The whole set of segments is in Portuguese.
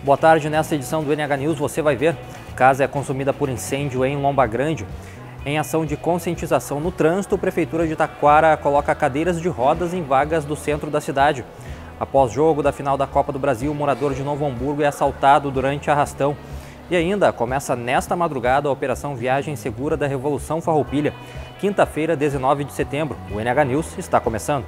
Boa tarde, nesta edição do NH News você vai ver: casa é consumida por incêndio em Lomba Grande. Em ação de conscientização no trânsito, a Prefeitura de Taquara coloca cadeiras de rodas em vagas do centro da cidade. Após jogo da final da Copa do Brasil, o morador de Novo Hamburgo é assaltado durante arrastão. E ainda começa nesta madrugada a Operação Viagem Segura da Revolução Farroupilha. Quinta-feira, 19 de setembro. O NH News está começando.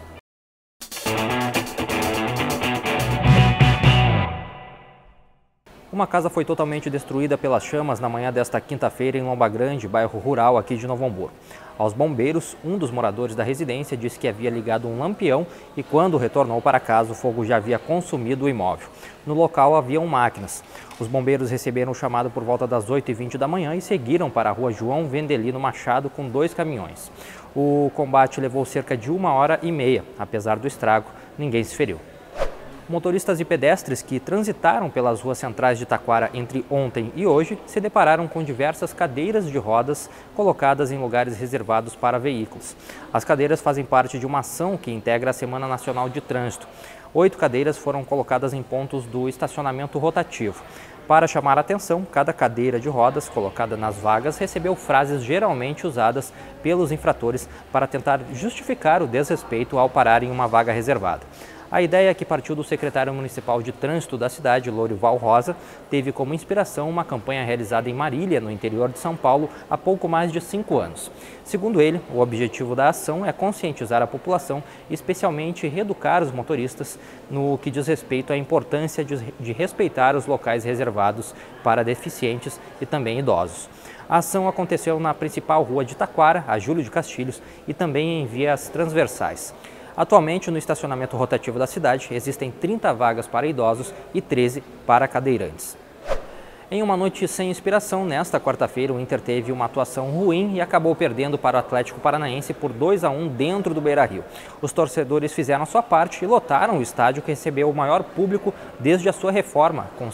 Uma casa foi totalmente destruída pelas chamas na manhã desta quinta-feira em Lomba Grande, bairro rural aqui de Novo Hamburgo. Aos bombeiros, um dos moradores da residência disse que havia ligado um lampião e quando retornou para casa o fogo já havia consumido o imóvel. No local haviam máquinas. Os bombeiros receberam o chamado por volta das 8h20 da manhã e seguiram para a rua João Vendelino Machado com 2 caminhões. O combate levou cerca de 1h30. Apesar do estrago, ninguém se feriu. Motoristas e pedestres que transitaram pelas ruas centrais de Taquara entre ontem e hoje se depararam com diversas cadeiras de rodas colocadas em lugares reservados para veículos. As cadeiras fazem parte de uma ação que integra a Semana Nacional de Trânsito. 8 cadeiras foram colocadas em pontos do estacionamento rotativo. Para chamar a atenção, cada cadeira de rodas colocada nas vagas recebeu frases geralmente usadas pelos infratores para tentar justificar o desrespeito ao parar em uma vaga reservada. A ideia, que partiu do secretário municipal de trânsito da cidade, Lorival Rosa, teve como inspiração uma campanha realizada em Marília, no interior de São Paulo, há pouco mais de 5 anos. Segundo ele, o objetivo da ação é conscientizar a população, especialmente reeducar os motoristas no que diz respeito à importância de respeitar os locais reservados para deficientes e também idosos. A ação aconteceu na principal rua de Taquara, a Júlio de Castilhos, e também em vias transversais. Atualmente, no estacionamento rotativo da cidade, existem 30 vagas para idosos e 13 para cadeirantes. Em uma noite sem inspiração, nesta quarta-feira, o Inter teve uma atuação ruim e acabou perdendo para o Atlético Paranaense por 2-1 dentro do Beira-Rio. Os torcedores fizeram a sua parte e lotaram o estádio, que recebeu o maior público desde a sua reforma, com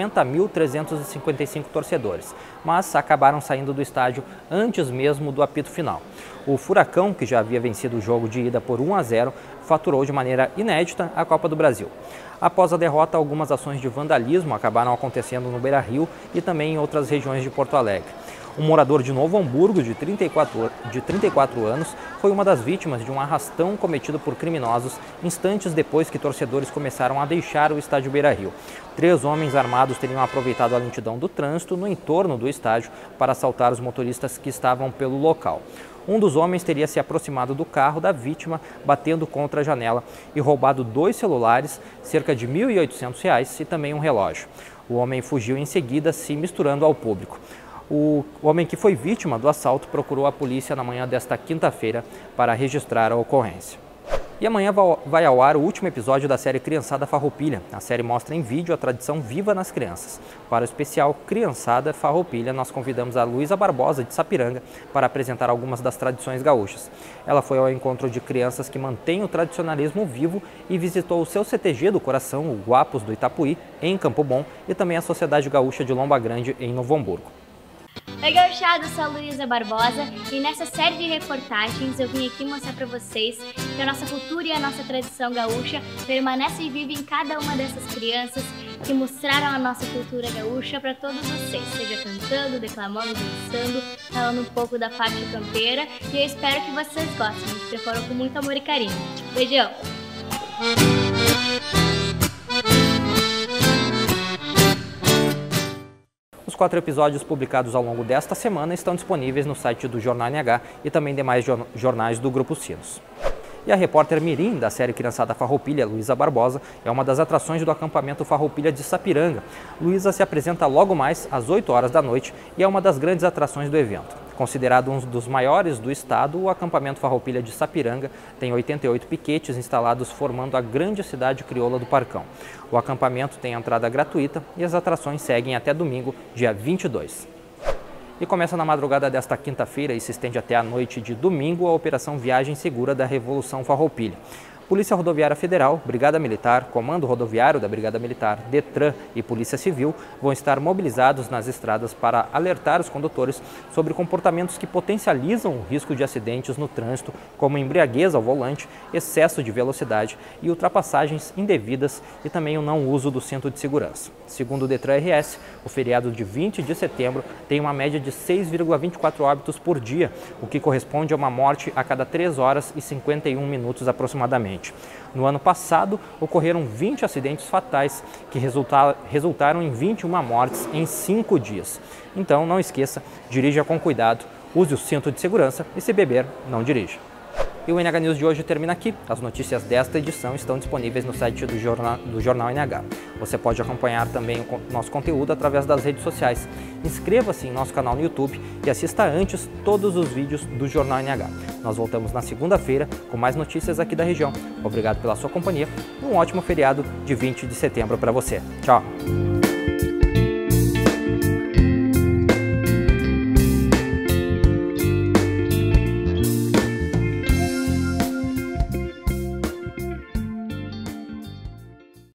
50.355 torcedores, mas acabaram saindo do estádio antes mesmo do apito final. O Furacão, que já havia vencido o jogo de ida por 1-0, faturou de maneira inédita a Copa do Brasil. Após a derrota, algumas ações de vandalismo acabaram acontecendo no Beira-Rio e também em outras regiões de Porto Alegre. Um morador de Novo Hamburgo, de 34 anos, foi uma das vítimas de um arrastão cometido por criminosos instantes depois que torcedores começaram a deixar o estádio Beira-Rio. 3 homens armados teriam aproveitado a lentidão do trânsito no entorno do estádio para assaltar os motoristas que estavam pelo local. Um dos homens teria se aproximado do carro da vítima, batendo contra a janela e roubado 2 celulares, cerca de R$ 1.800 e também um relógio. O homem fugiu em seguida, se misturando ao público. O homem que foi vítima do assalto procurou a polícia na manhã desta quinta-feira para registrar a ocorrência. E amanhã vai ao ar o último episódio da série Criançada Farroupilha. A série mostra em vídeo a tradição viva nas crianças. Para o especial Criançada Farroupilha, nós convidamos a Luísa Barbosa, de Sapiranga, para apresentar algumas das tradições gaúchas. Ela foi ao encontro de crianças que mantêm o tradicionalismo vivo e visitou o seu CTG do coração, o Guapos do Itapuí, em Campo Bom, e também a Sociedade Gaúcha de Lomba Grande, em Novo Hamburgo. Oi, gauchados, sou a Luísa Barbosa e nessa série de reportagens eu vim aqui mostrar para vocês que a nossa cultura e a nossa tradição gaúcha permanece viva em cada uma dessas crianças que mostraram a nossa cultura gaúcha para todos vocês, seja cantando, declamando, dançando, falando um pouco da parte campeira, e eu espero que vocês gostem. A gente preparou com muito amor e carinho. Beijão! Os 4 episódios publicados ao longo desta semana estão disponíveis no site do Jornal NH e também demais jornais do Grupo Sinos. E a repórter mirim da série Criançada Farroupilha, Luísa Barbosa, é uma das atrações do acampamento Farroupilha de Sapiranga. Luísa se apresenta logo mais às 8 horas da noite e é uma das grandes atrações do evento. Considerado um dos maiores do estado, o acampamento Farroupilha de Sapiranga tem 88 piquetes instalados formando a grande cidade crioula do Parcão. O acampamento tem entrada gratuita e as atrações seguem até domingo, dia 22. E começa na madrugada desta quinta-feira e se estende até a noite de domingo a Operação Viagem Segura da Revolução Farroupilha. Polícia Rodoviária Federal, Brigada Militar, Comando Rodoviário da Brigada Militar, Detran e Polícia Civil vão estar mobilizados nas estradas para alertar os condutores sobre comportamentos que potencializam o risco de acidentes no trânsito, como embriaguez ao volante, excesso de velocidade e ultrapassagens indevidas e também o não uso do cinto de segurança. Segundo o Detran RS, o feriado de 20 de setembro tem uma média de 6,24 óbitos por dia, o que corresponde a uma morte a cada 3 horas e 51 minutos aproximadamente. No ano passado, ocorreram 20 acidentes fatais que resultaram em 21 mortes em 5 dias. Então, não esqueça, dirija com cuidado, use o cinto de segurança e, se beber, não dirija. E o NH News de hoje termina aqui. As notícias desta edição estão disponíveis no site do Jornal NH. Você pode acompanhar também o nosso conteúdo através das redes sociais. Inscreva-se em nosso canal no YouTube e assista antes todos os vídeos do Jornal NH. Nós voltamos na segunda-feira com mais notícias aqui da região. Obrigado pela sua companhia e um ótimo feriado de 20 de setembro para você. Tchau!